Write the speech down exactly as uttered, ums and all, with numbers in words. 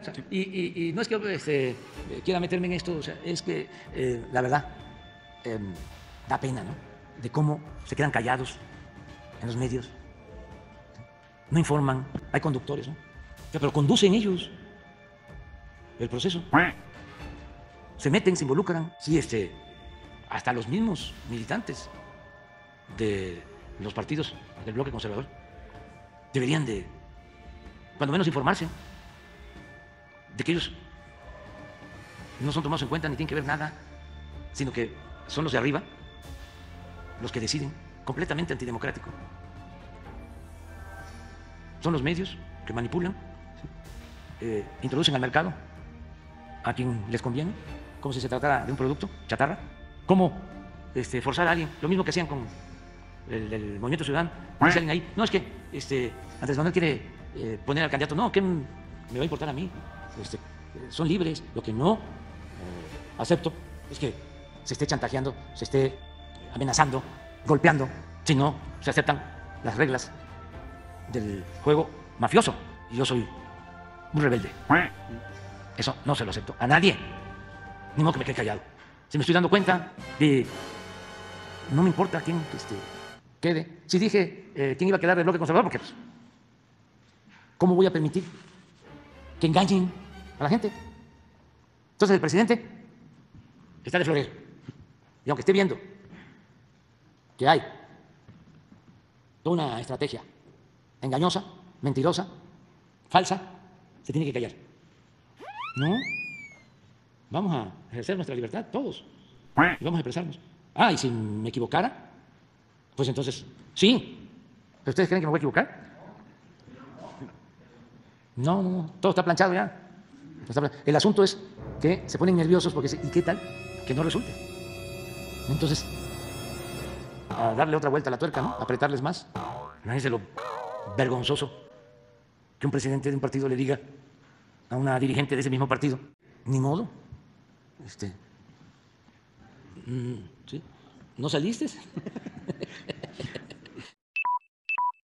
sea, y, y, y no es que este, quiera meterme en esto, o sea, es que eh, la verdad eh, da pena, ¿no? De cómo se quedan callados en los medios, no informan, hay conductores, ¿no? O sea, pero conducen ellos el proceso, se meten, se involucran, sí, este, hasta los mismos militantes de los partidos del bloque conservador deberían de, cuando menos, informarse de que ellos no son tomados en cuenta ni tienen que ver nada, sino que son los de arriba los que deciden, completamente antidemocrático. Son los medios que manipulan, eh, introducen al mercado a quien les conviene, como si se tratara de un producto chatarra. ¿Cómo este, forzar a alguien? Lo mismo que hacían con el, el Movimiento Ciudadano. Dice alguien ahí, no, es que este, Andrés Manuel quiere eh, poner al candidato. No, ¿qué me va a importar a mí? Este, son libres. Lo que no eh, acepto es que se esté chantajeando, se esté amenazando, golpeando, si no se aceptan las reglas del juego mafioso. Y yo soy un rebelde. Eso no se lo acepto a nadie. Ni modo que me quede callado. Si me estoy dando cuenta de... No me importa quién este, quede. Si dije eh, quién iba a quedar del bloque conservador, porque pues, ¿cómo voy a permitir que engañen a la gente? Entonces el presidente está de florero. Y aunque esté viendo que hay toda una estrategia engañosa, mentirosa, falsa, se tiene que callar. No, vamos a ejercer nuestra libertad todos y vamos a expresarnos. Ah, y si me equivocara, pues entonces sí. ¿Pero ustedes creen que me voy a equivocar? No, no, no, todo está planchado ya. El asunto es que se ponen nerviosos porque ¿y qué tal? Que no resulte. Entonces, a darle otra vuelta a la tuerca, ¿no? Apretarles más. Imagínense lo vergonzoso que un presidente de un partido le diga a una dirigente de ese mismo partido, ni modo, este, ¿sí? ¿No saliste?